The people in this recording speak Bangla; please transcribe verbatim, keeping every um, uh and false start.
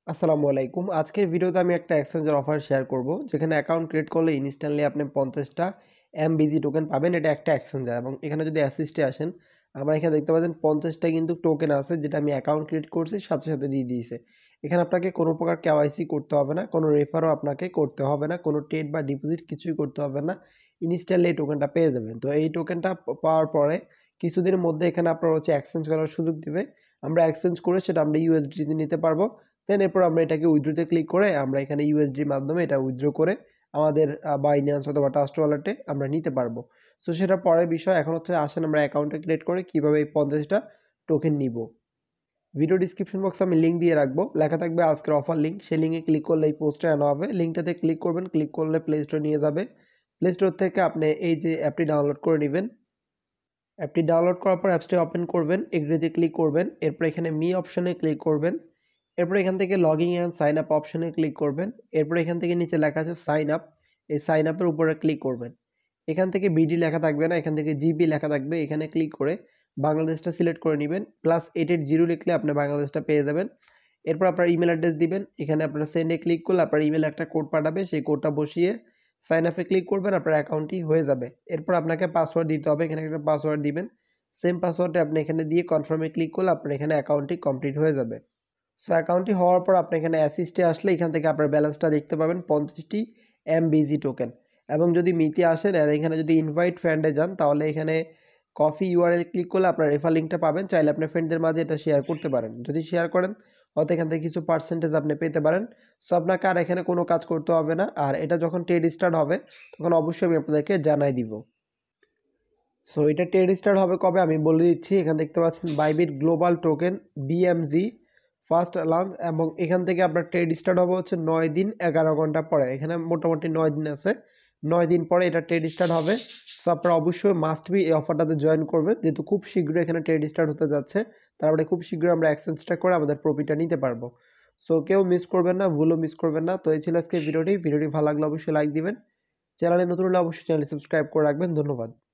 আসসালামু আলাইকুম। আজকের ভিডিওতে আমি একটা এক্সচেঞ্জের অফার শেয়ার করব, যেখানে অ্যাকাউন্ট ক্রিয়েট করলে ইনস্ট্যান্টলি আপনি পঞ্চাশ টা এমবিজি টোকেন পাবেন। এটা একটা এক্সচেঞ্জার এবং এখানে যদি অ্যাসিস্টে আসেন, আমরা এখানে দেখতে পাচ্ছেন পঞ্চাশ টা কিন্তু টোকেন আছে, যেটা আমি অ্যাকাউন্ট ক্রিয়েট করছি সাথে সাথে দিয়ে দিয়েছে। এখানে আপনাকে কোনো প্রকার কেওয়াইসি করতে হবে না, কোনো রেফারও আপনাকে করতে হবে না, কোনো ট্রেড বা ডিপোজিট কিছুই করতে হবে না। ইনস্ট্যান্টলি এই টোকেনটা পেয়ে যাবেন। তো এই টোকেনটা পাওয়ার পরে কিছুদিনের মধ্যে এখানে আপনার হচ্ছে এক্সচেঞ্জ করার সুযোগ দিবে। আমরা এক্সচেঞ্জ করে সেটা আমরা ইউএসডিতে নিতে পারবো। দেন এরপর আমরা এটাকে উইথড্রোতে ক্লিক করে আমরা এখানে ইউএসডির মাধ্যমে এটা উইথড্র করে আমাদের বাইন্যান্স অথবা ট্রাস্ট ওয়ালেটে আমরা নিতে পারবো। সো সেটা পরের বিষয়। এখন হচ্ছে আসেন আমরা অ্যাকাউন্টটা ক্রিয়েট করে কীভাবে এই পঞ্চাশটা টোকেন নিব। ভিডিও ডিসক্রিপশন বক্সে আমি লিঙ্ক দিয়ে রাখবো, লেখা থাকবে আজকের অফার লিঙ্ক। সেই লিঙ্কে ক্লিক করলে এই পোস্টে আনা হবে। লিঙ্কটাতে ক্লিক করবেন, ক্লিক করলে প্লে স্টোর নিয়ে যাবে। প্লে স্টোর থেকে আপনি এই যে অ্যাপটি ডাউনলোড করে নেবেন। অ্যাপটি ডাউনলোড করার পর অ্যাপসটি ওপেন করবেন, এগ্রিতে ক্লিক করবেন, এরপর এখানে মি অপশনে ক্লিক করবেন। এরপর এখান থেকে লগইন অ্যান্ড সাইন আপ অপশনে ক্লিক করবেন। এরপর এখান থেকে নিচে লেখা আছে সাইন আপ, এই সাইন আপের উপরে ক্লিক করবেন। এখান থেকে বিডি লেখা থাকবে না, এখান থেকে জিবি লেখা থাকবে। এখানে ক্লিক করে বাংলাদেশটা সিলেক্ট করে নেবেন। প্লাস এইট এইট জিরো লিখলে আপনি বাংলাদেশটা পেয়ে যাবেন। এরপর আপনার ইমেল অ্যাড্রেস দিবেন। এখানে আপনার সেন্ডে ক্লিক করলে আপনার ইমেলে একটা কোড পাঠাবে, সেই কোডটা বসিয়ে সাইন আপে ক্লিক করবেন, আপনার অ্যাকাউন্টটি হয়ে যাবে। এরপর আপনাকে পাসওয়ার্ড দিতে হবে, এখানে একটা পাসওয়ার্ড দিবেন। সেম পাসওয়ার্ডটা আপনি এখানে দিয়ে কনফার্মে ক্লিক করলে আপনার এখানে অ্যাকাউন্টটি কমপ্লিট হয়ে যাবে। সো অ্যাকাউন্টটি হওয়ার পর আপনি এখানে অ্যাসিস্টে আসলে এখান থেকে আপনার ব্যালেন্সটা দেখতে পাবেন পঞ্চাশটি এমবিজি টোকেন। এবং যদি মিতে আসেন আর এখানে যদি ইনভাইট ফ্রেন্ডে যান, তাহলে এখানে কফি ইউআরএল ক্লিক করলে আপনার রেফার লিঙ্কটা পাবেন। চাইলে আপনার ফ্রেন্ডদের মাঝে এটা শেয়ার করতে পারেন। যদি শেয়ার করেন হয়তো এখান থেকে কিছু পার্সেন্টেজ আপনি পেতে পারেন। সো আপনাকে আর এখানে কোনো কাজ করতে হবে না। আর এটা যখন ট্রেড স্টার্ট হবে তখন অবশ্যই আমি আপনাদেরকে জানাই দিব। সো এটা ট্রেড স্টার্ট হবে কবে আমি বলে দিচ্ছি। এখানে দেখতে পাচ্ছেন Bybit global token BMG first launch, এবং এখান থেকে আপনার ট্রেড স্টার্ট হবে হচ্ছে নয় দিন এগারো ঘন্টা পরে। এখানে মোটামুটি নয় দিন আছে, নয় দিন পরে এটা ট্রেড স্টার্ট হবে। সো আপনারা অবশ্যই মাস্ট বি এই অফারটাতে জয়েন করবেন, যেহেতু খুব শীঘ্রই এখানে ট্রেড স্টার্ট হতে যাচ্ছে। তারপরে খুব শীঘ্রই আমরা এক্সচেঞ্জটা করে আমাদের প্রফিটটা নিতে পারবো। সো কেউ মিস করবেন না, ভুলও মিস করবেন না। তো এই ছিল আজকে ভিডিওটি। ভিডিওটি ভালো লাগলে অবশ্যই লাইক দিবেন। চ্যানেলে নতুন হলে অবশ্যই চ্যানেল সাবস্ক্রাইব করে রাখবেন। ধন্যবাদ।